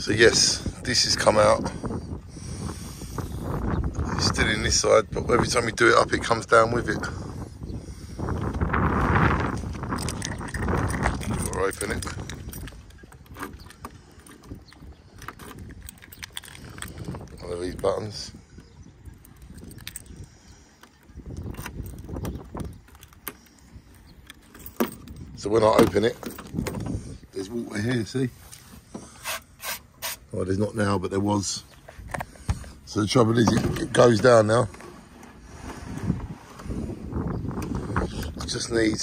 So yes, this has come out. It's still in this side, but every time you do it up, it comes down with it. Or open it. One of these buttons. So when I open it, there's water here, see? Well, there's not now, but there was. So the trouble is, it goes down now. I just need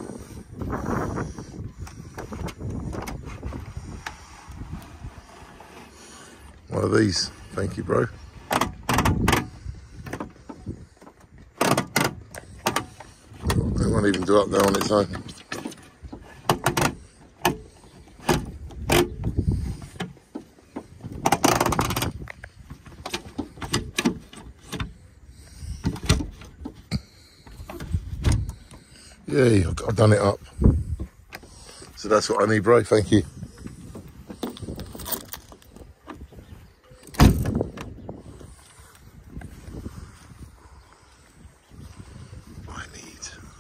one of these. Thank you, bro. It won't even do up there on its own. Yeah, I've done it up. So that's what I need, bro. Thank you. I need